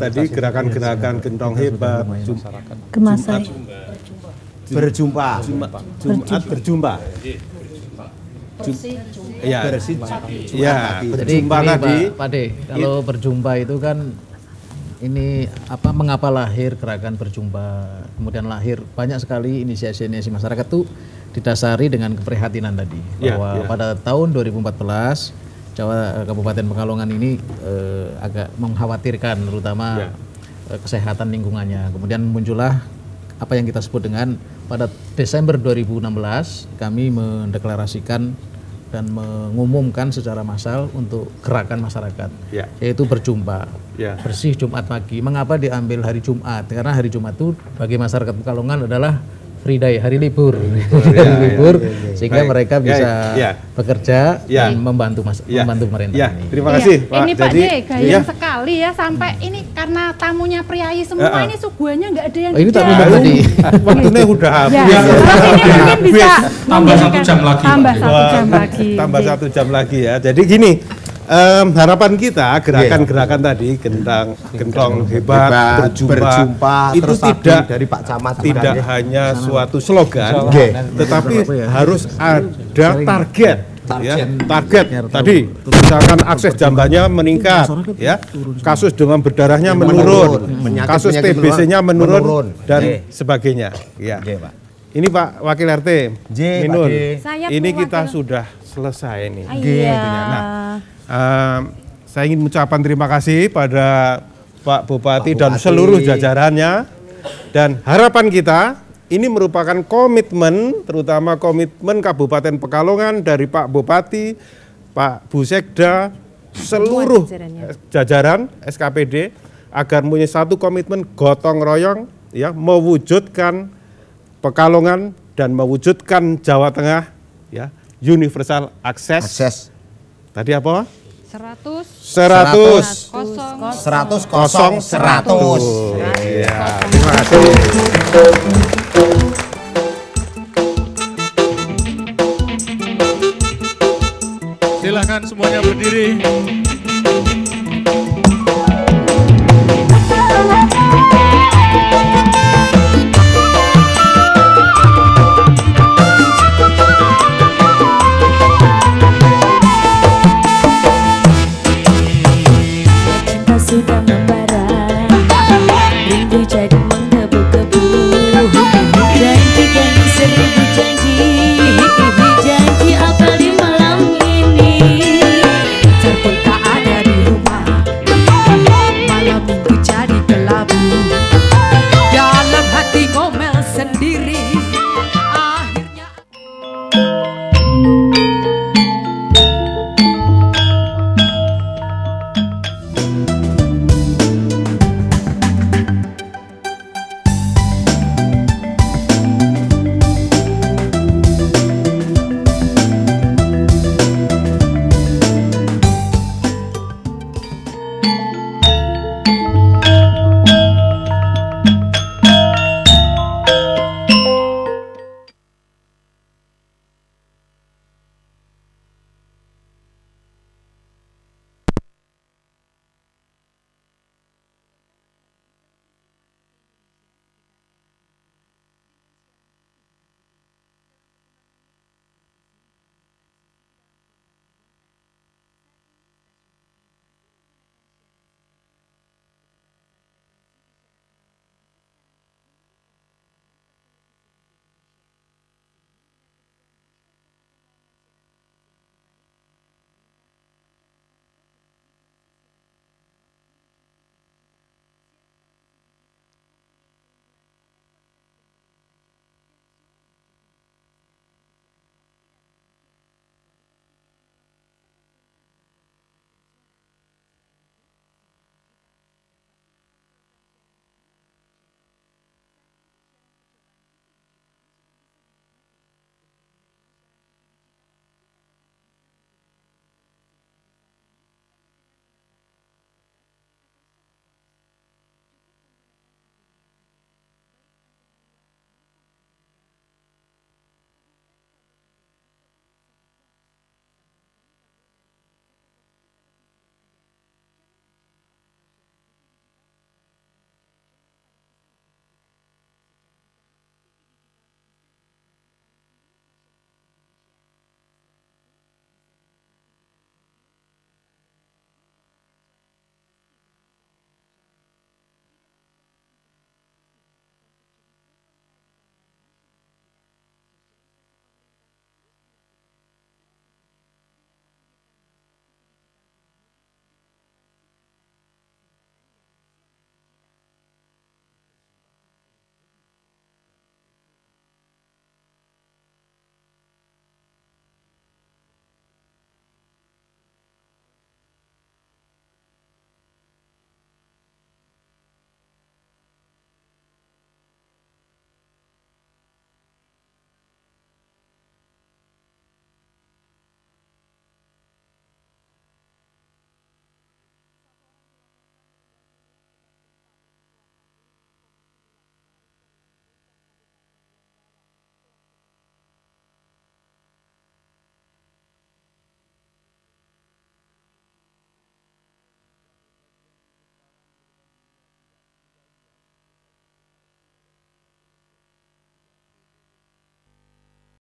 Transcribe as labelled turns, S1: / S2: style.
S1: tadi gerakan-gerakan gentong hebat,
S2: Gemasai.
S1: Jumat berjumpa. Ya,
S3: berjumpa
S1: tadi.
S3: Pak De, kalau berjumpa itu kan ini mengapa lahir gerakan berjumpa, kemudian lahir banyak sekali inisiasi masyarakat itu didasari dengan keprihatinan tadi bahwa pada tahun 2014 Kabupaten Pekalongan ini agak mengkhawatirkan terutama kesehatan lingkungannya. Kemudian muncullah apa yang kita sebut dengan pada Desember 2016 kami mendeklarasikan dan mengumumkan secara massal untuk gerakan masyarakat, yaitu berjumpa, bersih Jumat pagi. Mengapa diambil hari Jumat? Karena hari Jumat itu bagi masyarakat Pekalongan adalah free day, hari libur, sehingga mereka bisa bekerja dan membantu pemerintah.
S1: Terima kasih, Pak.
S2: Ini Pak De, gayeng sekali ya, sampai ini karena tamunya priayi semua, ini suguhannya nggak ada yang
S3: ini tamu tadi.
S1: Waktunya udah habis.
S2: Ini mungkin bisa
S4: tambah 1 jam lagi.
S1: Tambah 1 jam lagi ya. Jadi gini, harapan kita gerakan-gerakan tadi gentong hebat, berjumpa itu tidak dari Pak Camat, tidak hanya suatu slogan, tetapi harus ada target. Tadi misalkan akses jambannya meningkat, kasus demam berdarahnya menurun, kasus TBC-nya menurun dan sebagainya. Ini Pak Wakil RT Minun, ini kita sudah selesai nih. Saya ingin mengucapkan terima kasih pada Pak Bupati dan seluruh jajarannya, dan harapan kita ini merupakan komitmen, terutama komitmen Kabupaten Pekalongan dari Pak Bupati, Pak Busekda, seluruh jajaran SKPD agar punya satu komitmen gotong royong mewujudkan Pekalongan dan mewujudkan Jawa Tengah universal akses. Tadi apa?
S2: 100
S1: Terima kasih.
S4: Silakan semuanya berdiri.